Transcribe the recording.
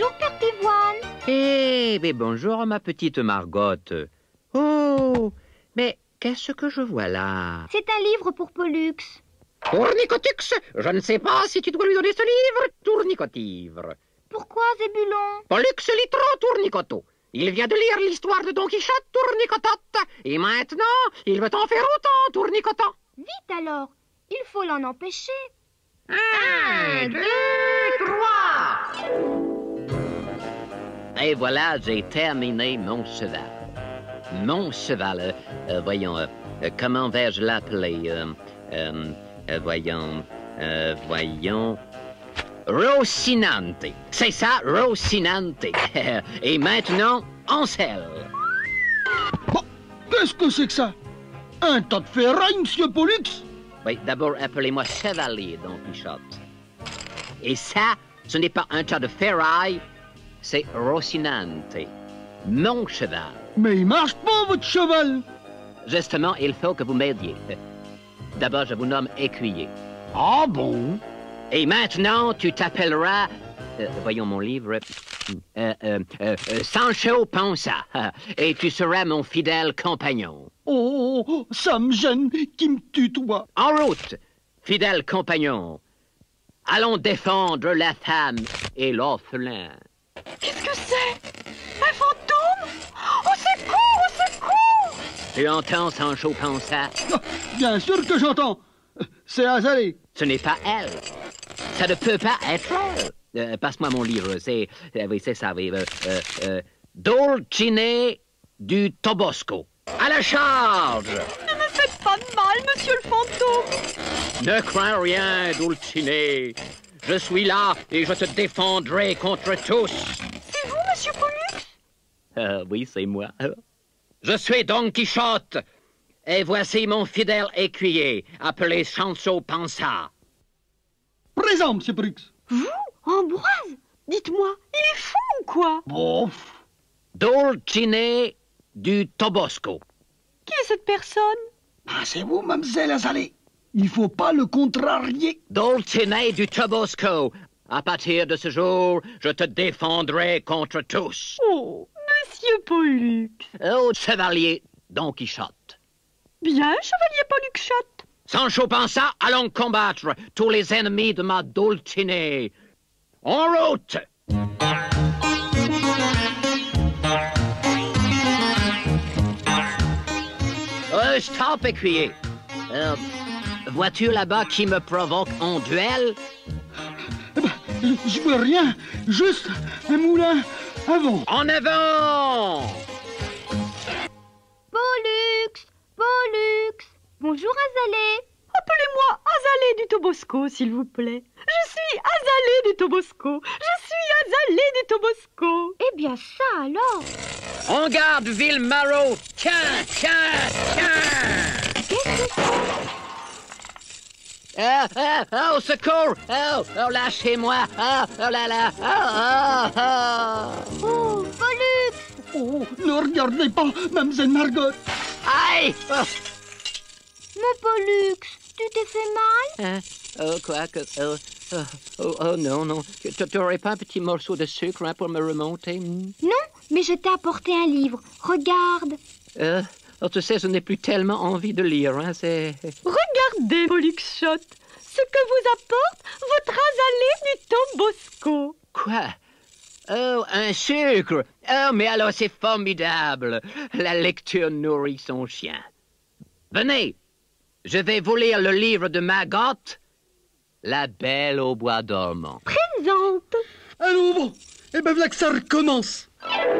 Bonjour, Père Pivoine. Mais bonjour, ma petite Margotte. Oh, mais qu'est-ce que je vois là? C'est un livre pour Pollux. Tournicotux, je ne sais pas si tu dois lui donner ce livre, Tournicotivre. Pourquoi, Zébulon? Pollux litro tournicoto. Il vient de lire l'histoire de Don Quichotte tournicotote. Et maintenant, il veut en faire autant, tournicotant. Vite alors, il faut l'en empêcher. 1, 2, 3. Et voilà, j'ai terminé mon cheval. Mon cheval, voyons, comment vais-je l'appeler? Voyons, Rocinante. C'est ça, Rocinante. Et maintenant, Ansel. Bon, qu'est-ce que c'est que ça? Un tas de ferraille, monsieur Pollux? Oui, d'abord, appelez-moi Chevalier, Don Quichotte. Et ça, ce n'est pas un tas de ferraille, c'est Rocinante, mon cheval. Mais il marche pas, votre cheval. Justement, il faut que vous m'aidiez. D'abord, je vous nomme écuyer. Ah bon? Et maintenant, tu t'appelleras... voyons mon livre... Sancho Panza. Et tu seras mon fidèle compagnon. Oh, ça me gêne qui me tutoie. En route, fidèle compagnon. Allons défendre la femme et l'orphelin. Qu'est-ce que c'est? Un fantôme? Au secours, au secours! Tu entends, Sancho Panza? Ah, bien sûr que j'entends. C'est Azalée. Ce n'est pas elle. Ça ne peut pas être elle. Passe-moi mon livre. C'est oui, c'est ça, oui. Dolcine du Tobosco. À la charge! Ne me faites pas de mal, monsieur le fantôme! Ne crains rien, Dulcinée. Je suis là et je te défendrai contre tous. C'est vous, monsieur Pollux? Oui, c'est moi. Je suis Don Quichotte. Et voici mon fidèle écuyer, appelé Sancho Panza. Présent, monsieur Pollux. Vous, Ambroise? Dites-moi, il est fou ou quoi? Bof. Dolcine du Tobosco. Qui est cette personne? Ah, c'est vous, mademoiselle Azalée. Il faut pas le contrarier. Dolcine du Tobosco. À partir de ce jour, je te défendrai contre tous. Oh, monsieur Pollux. Oh, chevalier Don Quichotte. Bien, chevalier Polluxotte. Sancho Panza, allons combattre tous les ennemis de ma Dulcinée. En route! Stop, écuyer. Vois-tu là-bas qui me provoque en duel? Eh ben, je vois rien. Juste un moulin avant. En avant! Pollux, Pollux. Bonjour, Azalée. Appelez-moi Azalée du Tobosco, s'il vous plaît. Je suis Azalée du Tobosco. Je suis Azalée du Tobosco. Eh bien, ça alors. En garde, ville Maro! Tiens, tiens, tiens! Qu'est-ce que c'est? Au secours! Oh, lâchez-moi! Oh là là! Oh, Pollux. Oh, ne regardez pas, mademoiselle Margot. Aïe! Mon Pollux, tu t'es fait mal? Quoi que... non, non. Tu n'aurais pas un petit morceau de sucre pour me remonter? Non, mais je t'ai apporté un livre. Regarde. Tu sais, je n'ai plus tellement envie de lire, hein, c'est... Regardez, Polluxotte, ce que vous apporte votre Azalée du Tobosco. Quoi? Oh, un sucre! Oh, mais alors c'est formidable! La lecture nourrit son chien. Venez! Je vais vous lire le livre de Margotte, La Belle au bois dormant. Présente. Allons, bon. Eh ben, voilà que ça recommence.